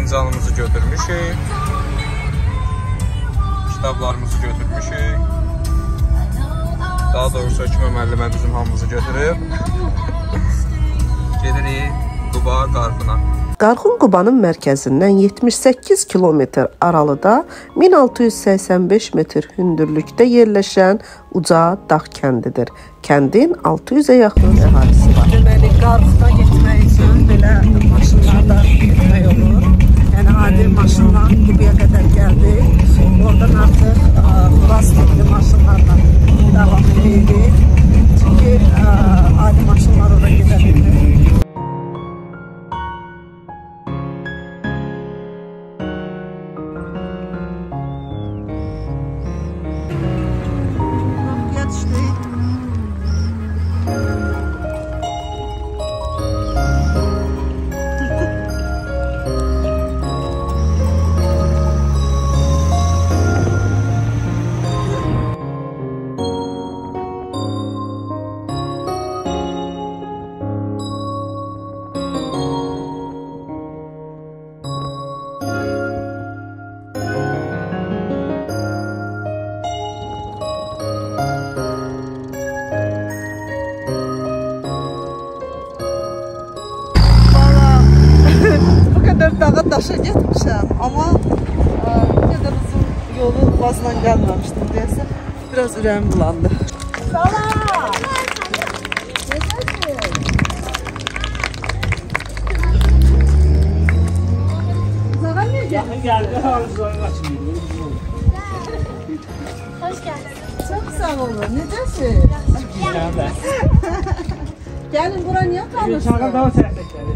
fincanımızı götürmüşük. Kitablarımızı götürmüşük. Daha doğrusu Hökümə müəllimə bizim hamımızı götürüb. Gedirik Quba Qarxına. Qarxın Qubanın mərkəzindən 78 kilometr aralıda 1685 metr hündürlükdə yerləşən uca dağ kəndidir. Kəndin 600-ə yaxın əhalisi var. Deməli, Qarxına getmək üçün belə maşınlarda getmək olur. Yəni, adi maşınla Qubaya qədər gəldik. Oradan artıq Xuras tipli maşınlarla davam edirik. Çünki adi maşınlar oraya gedə bilmir. Dağa daşa getmişəm, amma bir qədər uzun yolu Vazla gəlməmişdim deyəsə, biraz ürəyim bulandı. Salam! Necəsiz? Zağa niyə gəldin? Gəldi, harcıları qaçmıydı. Hoş geldin. Çox sağ olun, necəsiz? Gəlin, bura niyə tanışsın? Çağa daha tərəfdəkləri.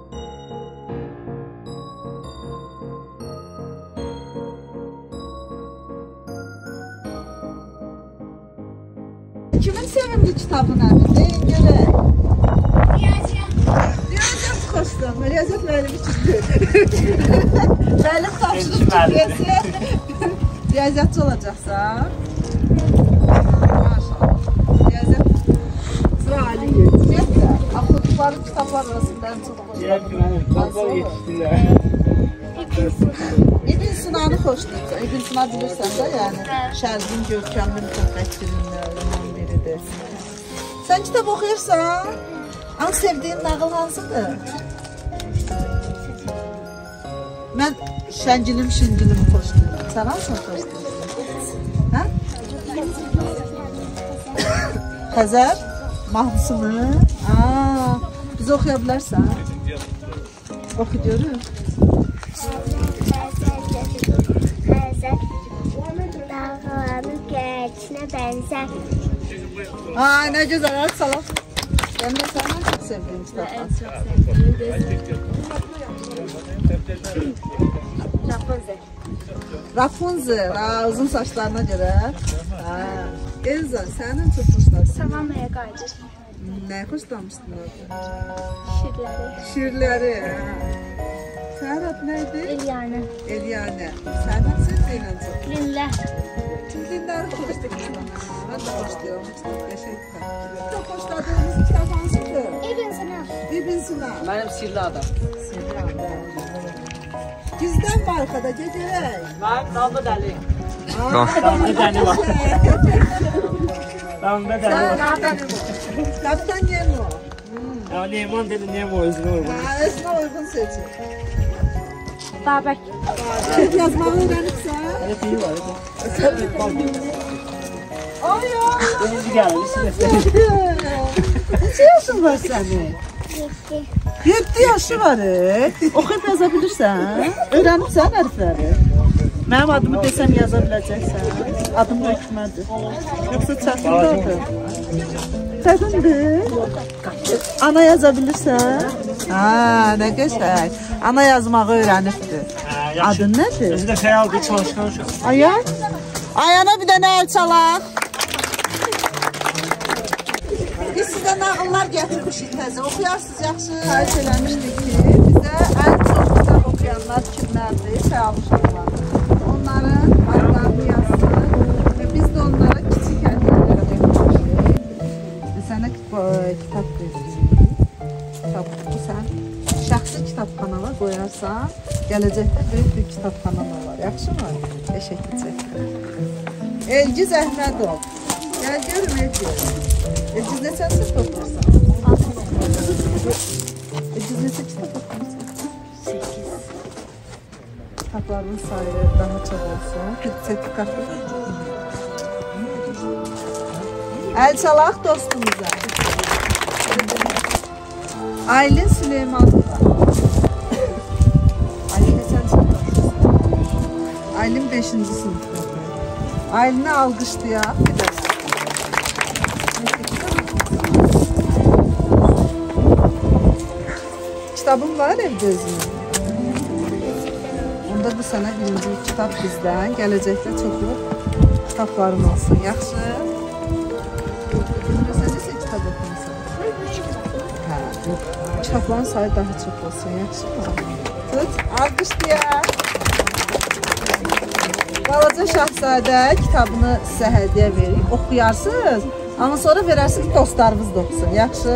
Kimin sevimli kitabı nədir? Deyin görək. Riyaziyyat xoşdur. Riyaziyyat müəllimi çıxdı. Müəllim tapşırıb çıxdıysa, riyaziyyatçı olacaqsan. Maşallah. Riyaziyyat sıra ali yetişəcək. Oxuduqları kitablar arasında ən çox xoşdur. İbn Sinanı xoşdur. İbn Sina bilirsən də, yəni şərqin görkəmli mütəfəkkirindən biridir. Sən kitab oxuyursan? Ən sevdiyin nağıl hansıdır? Mən Şəngilim, Şingilimi xoşlayıram. Sən hansını xoşlayırsan? Hə? Xəzər? Mahnısını? Biz oxuya bilərsən? Oxu görür. Dağların göyçinə bənzər. Nə gözəl, hadi salam. Sən də sən ən çox sevdiyin kitabdan. Ən çox sevdiğim Rapunzel. Rapunzel, uzun saçlarına görə. Elza, sən ən çox xoşladın. Savannaya qayıdır. Nə xoşlamışdın orada? Şirləri. Şiirləri. Sənin adı nə idi? Eliane. Eliane. Sənin sevdiyin ən çox? Linlər. Linləri xoşlayırsan. Mən də xoşlayıram. Çox qəşəngdir. Çox xoşladığınız kitab hansıdır? İbn Sina. İbn Sina. Mənim sirli adam. Sirli adam. Gizlən barxada gedək. Mənim damda dəli. Damda dəli var. Damda dəli var. Kapitan Nemo. Neyman dedi, Nemo özünə uygun. Özünə uygun seçin. Babək. Babək. Yazmağı öyrənibsən? Evet, iyi var. Ay ya. Denizi gəlir, işin Neçə yaşın var sənin? 7 yaşı var. Oxuyub yaza bilirsən? Öyrənibsən hərfləri? Mənim adımı desəm yaza biləcəksən. Adım Hökümədir. Yoxsa çətindir? Çətindir? Ana yaza bilirsən? Nə qəşəng. Ana yazmağı öyrənibdir. Adın nədir? Özü də xəyaldır, çalışqan uşaq. Ayan? Ayana bir dənə əl çalaq. Biz sizə nağıllar gətirmişik təzə. Oxuyarsınız yaxşı. Xahiş eləmişdik ki, bizə ən çox kitab oxuyanlar kimlərdir? Xəyal uşaqlar. Onların adlarını yazsın və biz də onlara kiçik hədiyələr vermişik. Sənə kitab vermişik. Bu sən şəxsi kitabxanala qoya qoyarsan, gələcəkdə böyük bir kitabxanan olar. Yaxşımı? Təşəkkür edirəm. Elgiz Əhmədov. Gəl görüm Elgiz. Elgiz neçə sınıfda oxuyursan? Elgiz neçə kitab oxuyursan? 8. Kitabların sayı daha çox olsun. Sertifikatlı. Əl çalaq dostumuza. Aylin Süleymanova. Aylin neçənci sınıfda oxuyursan? Aylin 5-ci sınıfda. Aylin'i alqışlayaq. Bir də. Kitabın var evdə özünün. Onda bu sənə birinci kitab bizdən. Gələcəkdə çoxlu kitabların olsun. Yaxşı? Sən nesə kitab oxumusan? Hə. Kitabların sayı daha çox olsun. Yaxşı mı? Tut. Alqışlayaq. Balaca Şahzadə kitabını sizə hədiyyə verir. Oxuyarsınız. Amma sonra verərsiniz dostlarınız da oxusun. Yaxşı?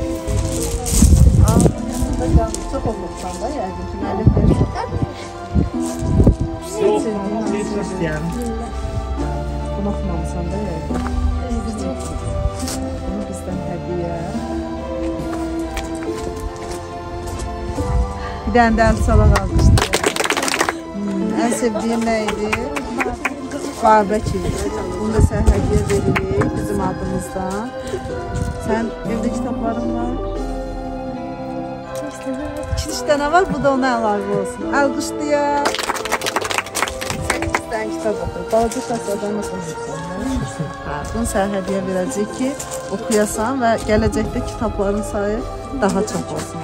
Çox oxusan da yəqin ki, müəllif verir. Yox, bir istəyəm. Bunu oxumamısan da yəqin. Bunu bizdən hədiyyə. Bir dənə də əl çalaq alqışlayaq. Ən sevdiyim nə idi? Babək idi. Bunu da sənə hədiyyə veririk bizim adımızdan. Sən evdə kitabların var? 2 dənə var, bu da ona əlavə olsun. Alqışlayaq. 8 dənə kitab oxuyur. Balaca Şahzadəni oxuyursan. Bunu sənə hədiyyə verəcək ki, oxuyasan və gələcəkdə kitabların sayı daha çox olsun.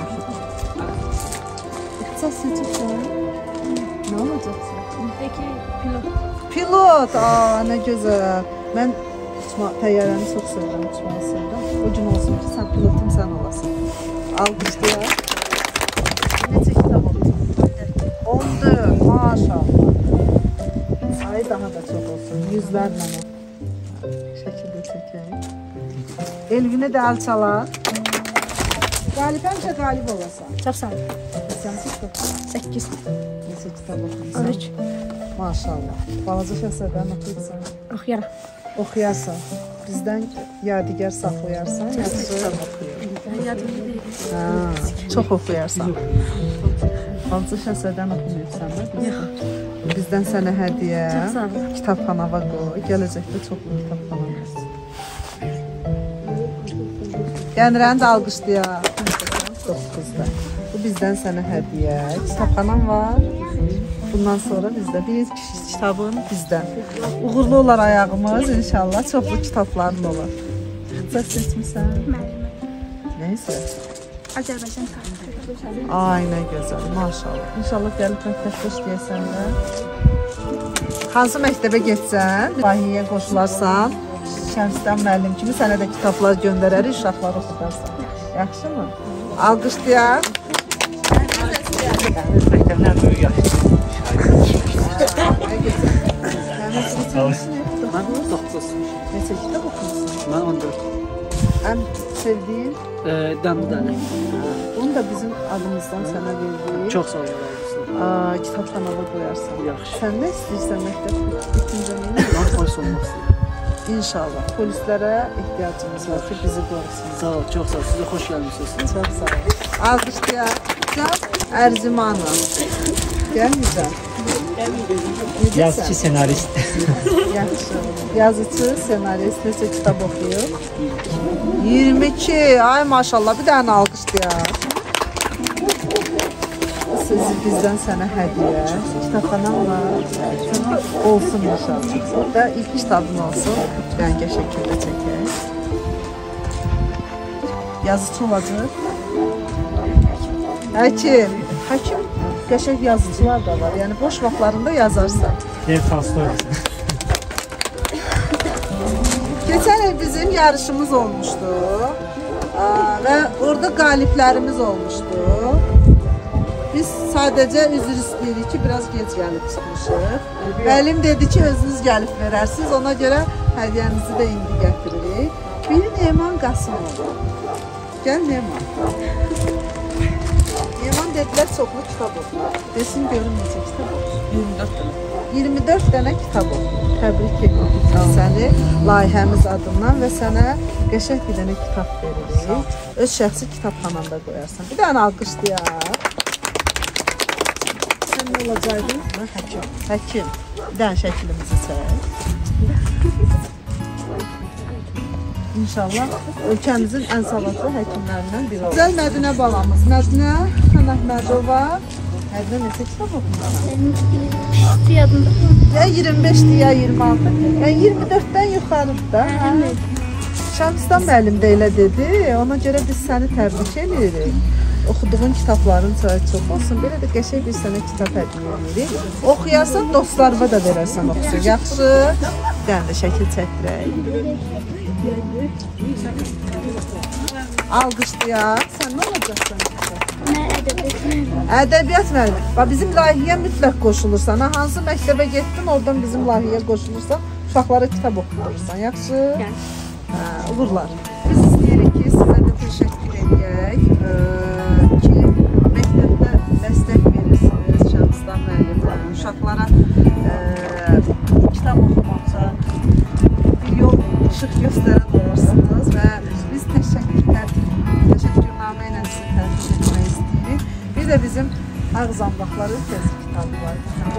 İxtisas seçirsən. Nə olacaqsan? Peki pilot. Pilot, nə gözəl. Mən təyyarəni çox sevirəm, uçmağı sevirəm. O gün olsun ki, sən pilotum sən olasın. Alqışlayaq. Necə kitab oxuyursan? 14, maşallah. Sayı daha da çox olsun, yüzlərlə o. Şəkildə çəkək. Elvinə də əl çalaq. Qalib həmişə qalib olasan. Çox sağ ol. Sən kitab 8. Neçə kitab oxuyursan? 13. Maşallah. Balaca Şahzadəni oxuyursan. Oxuyaram. Oxuyarsan. Bizdən yadigar saxlayarsan, yaxşı kitab oxuyur. Yadımda deyil. Hə, çox oxuyarsan. Balaca Şahzadəni oxumuyursan da bizdən. Bizdən sənə hədiyyə. Çox sağ ol. Kitabxanava qoy. Gələcəkdə çoxlu kitabxana olsun. Gəlirəni də alqışlayaq. 9-da. Bu bizdən sənə hədiyyə. Kitabxanam var. Bundan sonra bizdə bir kitabın bizdən. Uğurlu olar ayağımız inşallah. Çoxlu kitabların olar. Sən seçmisən? Müəllimə. Neysə. Azərbaycan tarixi. Ay nə gözəl, maşallah. İnşallah gəlib məktəbdə işləyəsən də. Hansı məktəbə getsən, Bahiyə qoşularsan, Şəmsdən müəllim kimi sənə də kitablar göndərərik, uşaqları oxudarsan. Yaxşımı? Alqışlayaq. Məktəblər böyük yaxşı. Mən 9. Neçə kitab oxumuşsun? Mən 14. Ən sevdiyin? Dəmir dənə. Bunu da bizim adımızdan sənə verdik. Çox sağ olun. Kitabxanava qoyarsan. Yaxşı. Sən nə istəyirsən məktəb bitince nə? Mən polis olmaq istəyirəm. İnşallah. Polislərə ehtiyacımız var ki, bizi qorusun. Sağ ol, çox sağ ol. Sizə xoş gəlmisiniz. Çox sağ ol. Alqışlayaq. Ərzimanov. Gəlməyəcəm. Yazıcı, senarist. Yaxşı. Yazıcı, senarist, neçə kitab oxuyur? 22. Ay maşallah. Bir dənə alqışlayaq. Sizi bizdən sənə hədiyyə. Kitabxanam var. Olsun inşallah. Və ilk kitabın olsun. Rəngə şəkildə çəkək. Yazıcı olacaq. Həkim. Həkim qəşəng yazıcılar da var. Yəni boş vaxtlarında yazarsan. Lev Tolstoy. Keçən il bizim yarışımız olmuşdu. Və orada qaliblərimiz olmuşdu. Biz sadəcə üzr istəyirik ki, biraz gec gəlib çıxmışıq. Müəllim dedi ki, özünüz gəlib verərsiniz. Ona görə hədiyyənizi də indi gətiririk. Biri Neyman Qasımov. Gəl Neyman. Neyman dedilər çoxlu kitab oxuyur. Desin görüm necə kitab oxuyur. 24 dənə. 24 dənə kitab oxuyur. Təbrik edirik səni layihəmiz adından və sənə qəşəng bir dənə kitab veririk. Öz şəxsi kitabxananda qoyarsan. Bir dənə alqışlayaq. Sən nə olacaqdın? Mən həkim. Həkim. Bir dənə şəklimizi çək. İnşallah ölkəmizin ən savadlı həkimlərindən biri olur. Gözəl Mədinə balamız. Mədinə Əhmədova. Mədinə neçə kitab oxumuşsan? Ya 25-dir, ya 26. Yəni 24-dən yuxarıdır da. Şəmsdan müəllim də elə dedi. Ona görə biz səni təbrik edirik. Oxuduğun kitabların sayı çox olsun. Belə də qəşəng bir sənə kitab hədiyyə edirik. Oxuyarsan, dostlarıma da verərsən oxusun. Yaxşı. Bir dənə də şəkil çəkdirək. Alqışlayaq. Sən nə olacaqsan? Ədəbiyyat müəllimi. Bax bizim layihəyə mütləq qoşulursan. Hansı məktəbə getdin, oradan bizim layihəyə qoşulursan, uşaqlara kitab oxuyursan. Yaxşı? Uğurlar. Biz istəyirik ki, sizə də təşəkkür edək ki, məktəbdə dəstək verirsiniz Şəmsdan müəllimə. Uşaqlara kitab oxumaqca bir yol, işıq göstərən olursunuz və biz təşəkkürnamə ilə sizi təbrik etmək istəyirik. Bir də bizim Ağzambaqların tezi kitabı var.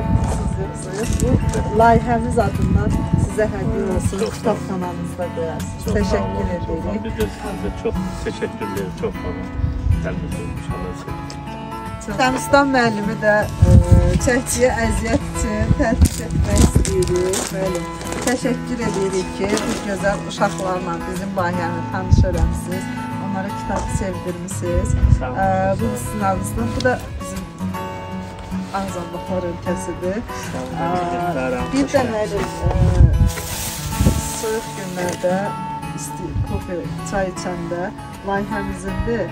Bu layihəmiz adından sizə hədiyyə olsun. Kitabxananızda qoyarsınız. Təşəkkür edirik. Biz də sizə çox təşəkkürlər, çox təbrik edirik. Şəmsdan müəllimi də çəkiciyə əziyyət üçün təbrik etmək istəyirik. Müəllim, təşəkkür edirik ki, bu gözəl uşaqlarla bizim layihəni tanış eləmişsiniz. Onlara kitabı sevdirmişsiniz. Bu sınavımızdan, bu da bizim Ağzambaqlar ölkəsidir. Bir də müəllim, soyuq günlərdə kofe, çay içəndə layihəmizindir.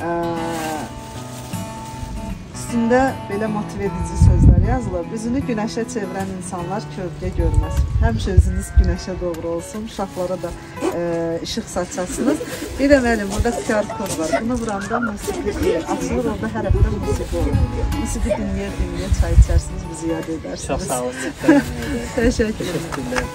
Üstündə belə motiv edici sözlər yazılır. Üzünü günəşə çevirən insanlar kölgə görməz. Həmişə özünüz günəşə doğru olsun. Uşaqlara da işıq saçasınız. Bir də müəllim, burada QR kod var. Bunu vuranda musiqi açılır. Orada hər həftə musiqi olur. Musiqi dinləyə çay içərsiniz, bizi yad edərsiniz. Çox sağ olun. Təşəkkürlər.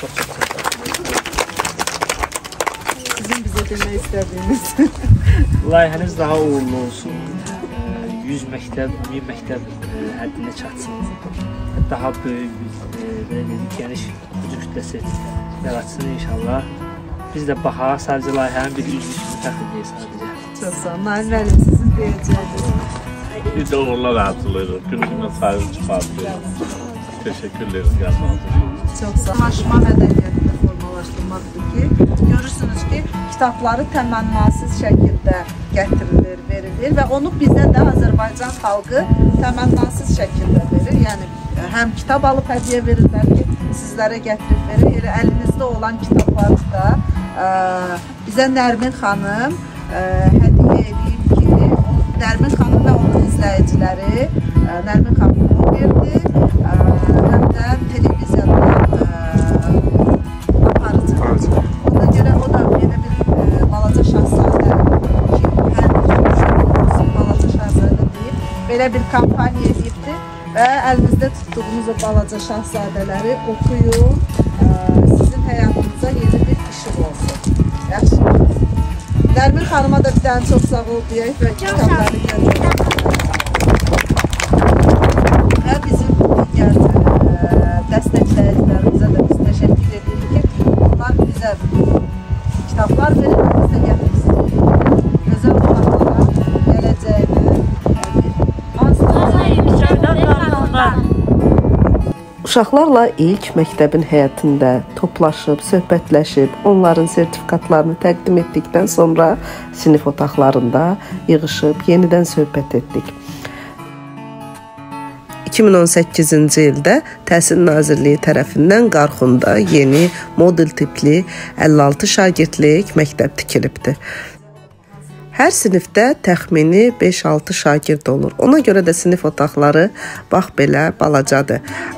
Sizin bizə demək istədiyiniz. Layihəniz daha uğurlu olsun. 100 məktəb, 1000 məktəb həddinə çatsın. Daha böyük bir geniş gücü kütləsi yaratsın inşallah. Biz də baxaq, sadəcə layihənin bir üzvü kimi təxmin edək sadəcə. Çox sağ olun. Nail müəllim, sizin deyəcəyiniz. Biz də uğurlar arzulayırıq. Günümüzdən sayılır çıxartırıq. Təşəkkürlər gəlməyiniz. Çox sağ olun. Maşıma mədəniyyətini formalaşdırmaqdır ki, görürsünüz ki, kitabları təmənnasız şəkildə gətirilir, verilir və onu bizə də Azərbaycan xalqı təmənnasız şəkildə verir. Yəni, həm kitab alıb hədiyyə verirlər ki, sizlərə gətirib verir. Elə əlinizdə olan kitabları da bizə Nərmin xanım hədiyyə edib ki, Nərmin xanım və onun izləyiciləri Nərmin xanım verdi. Həm də televiziyada aparıcı. Ona görə o da belə bir balaca şahzadə ki, hər balaca şahzadə deyib, belə bir kampaniya edibdir və əlinizdə tutduğunuz o balaca şahzadələri oxuyun, sizin həyatınıza yeni bir işıq olsun. Yaxşı. Nərmin xanıma da bir dənə çox sağ ol deyək və kitabları gəlir. Və bizim digər dəstəklərimize də biz təşəkkür edirik ki, onlar bizə kitablar verir və biz də gətiririz. Gözəl uşaqlara gələcəyini Uşaqlarla ilk məktəbin həyətində toplaşıb, söhbətləşib, onların sertifikatlarını təqdim etdikdən sonra sinif otaqlarında yığışıb, yenidən söhbət etdik. 2018-ci ildə Təhsil Nazirliyi tərəfindən Qarxunda yeni model tipli 56 şagirdlik məktəb tikilibdir. Hər sinifdə təxmini 5-6 şagird olur. Ona görə də sinif otaqları bax belə balacadır.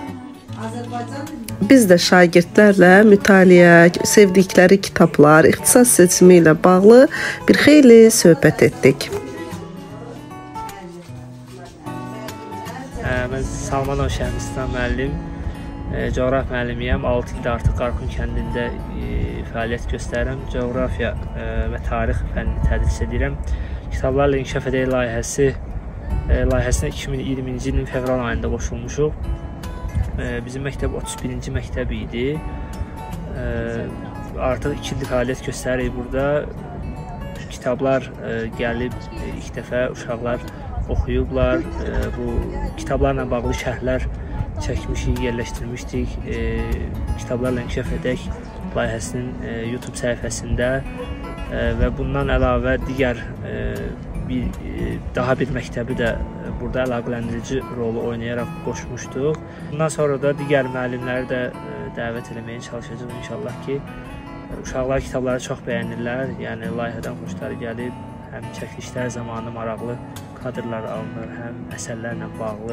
Biz də şagirdlərlə mütaliə, sevdikləri kitablar, ixtisas seçimi ilə bağlı bir xeyli söhbət etdik. Mən Salmanov Şəhmistan müəllim, coğrafiya müəllimiyəm. 6 ildir artıq Qarxun kəndində fəaliyyət göstərirəm. Coğrafiya və tarix fənnini tədris edirəm. Kitablarla İnkişaf Edək layihəsinə 2020-ci ilin fevral ayında qoşulmuşuq. Bizim məktəb 31-ci məktəb idi. Artıq 2 ildir fəaliyyət göstəririk burada. Kitablar gəlib ilk dəfə uşaqlar oxuyublar. Bu kitablarla bağlı şərhlər çəkmişik, yerləşdirmişdik. Kitablarla İnkişaf Edək layihəsinin YouTube səhifəsində və bundan əlavə digər daha bir məktəbi də burada əlaqələndirici rolu oynayaraq qoşmuşduq. Bundan sonra da digər müəllimləri də dəvət eləməyə çalışacağıq inşallah ki, uşaqlar kitabları çox bəyənirlər. Yəni layihədən xoşları gəlib, həm çəkilişlər zamanı maraqlı kadrlar alınır, həm əsərlərlə bağlı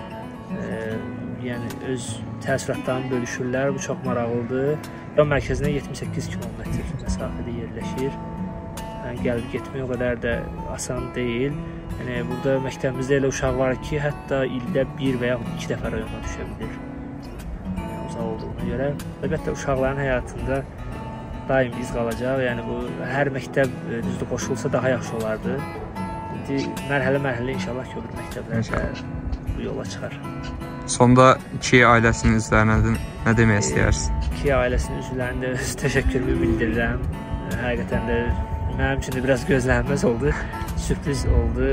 yəni öz təəssüratlarını bölüşürlər. Bu çox maraqlıdır. Yol mərkəzinə 78 kilometr məsafədə yerləşir. Yəni gəlib getmək o qədər də asan deyil. Yəni burada məktəbimizdə elə uşaq var ki, hətta ildə 1 və yaxud 2 dəfə rayona düşə bilir. Uzaq olduğuna görə. Əlbəttə uşaqların həyatında daim iz qalacaq. Yəni bu hər məktəb düzdür qoşulsa daha yaxşı olardı. İndi mərhələ-mərhələ inşallah ki, o bir məktəblər də bu yola çıxar. Sonda iki ailəsinin üzvlərinə nə demək istəyirsiniz? İki ailəsinin üzvlərinə də öz təşəkkürümü bildirirəm. Həqiqətən də mənim üçün də biraz gözlənilməz oldu. Sürpriz oldu.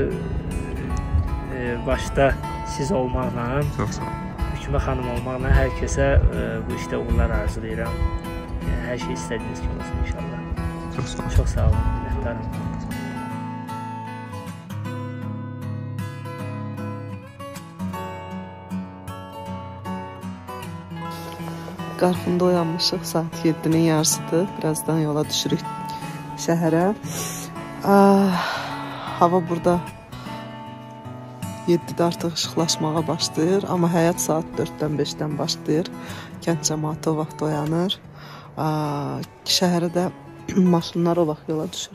Başda siz olmaqla, Hükümə xanım olmaqla hər kəsə bu işdə uğurlar arzulayıram. Hər şey istədiyiniz kimi olsun inşallah. Çox sağ olun, minnətdarım. Qarxında oyanmışıq, saat 7-nin yarısıdır. Birazdan yola düşürük şəhərə. Hava burada 7-də artıq işıqlaşmağa başlayır. Amma həyat saat 4-dən 5-dən başlayır. Kənd cəmaatı o vaxt oyanır. Şəhərə də maşınlar o vaxt yola düşür.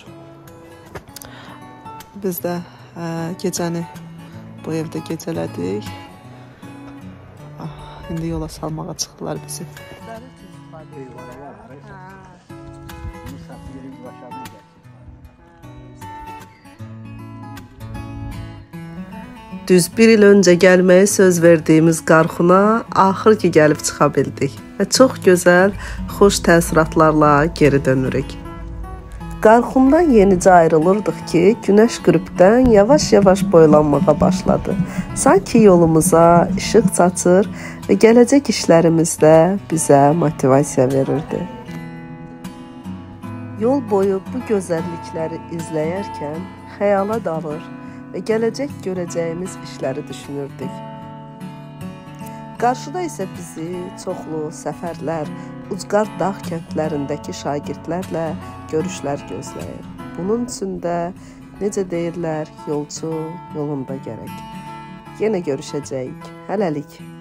Biz də gecəni bu evdə gecələdik. İndi yola salmağa çıxdılar bizi. Düz bir il öncə gəlməyə söz verdiyimiz Qarxuna axır ki gəlib çıxa bildik və çox gözəl, xoş təəssüratlarla geri dönürük. Qarxundan yenicə ayrılırdıq ki, günəş qürubdən yavaş-yavaş boylanmağa başladı. Sanki yolumuza işıq saçır və gələcək işlərimizdə bizə motivasiya verirdi. Yol boyu bu gözəllikləri izləyərkən xəyala dalır və gələcək görəcəyimiz işləri düşünürdük. Qarşıda isə bizi çoxlu səfərlər, ucqar dağ kəndlərindəki şagirdlərlə görüşlər gözləyir. Bunun üçün də necə deyirlər, yolcu yolunda gərək. Yenə görüşəcəyik. Hələlik.